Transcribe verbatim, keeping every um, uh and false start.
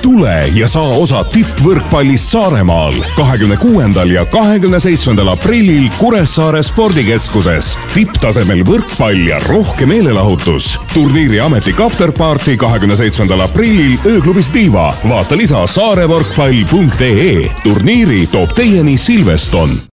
tule ja saa osa tippvõrkpallist Saaremaal kahekümne kuuendal ja kahekümne seitsmendal aprillil Kuressaare spordikeskuses. Tipptasemel võrkpall ja rohke meelelahutus. Turniiri ametlik afterparty kahekümne seitsmendal aprillil ööklubis Diva. Vaata lisa saarevõrkpall punkt ee. Turniiri toob teieni Silveston.